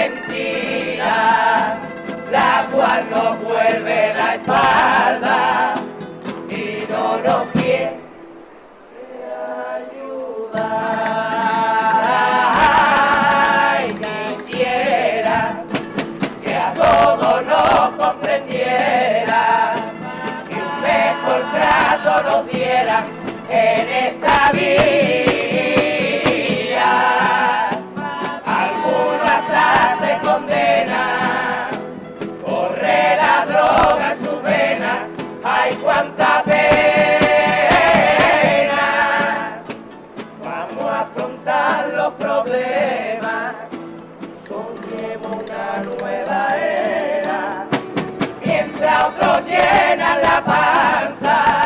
mentira, la cual nos vuelve la espalda y no nos quiere ayudar. Ay, quisiera que a todos nos comprendiera y un mejor trato nos diera en esta vida. Algunos hasta se condenan, corre la droga en su vena, ay cuánta pena. Vamos a afrontar los problemas, soñemos una nueva era, mientras otros llenan la panza.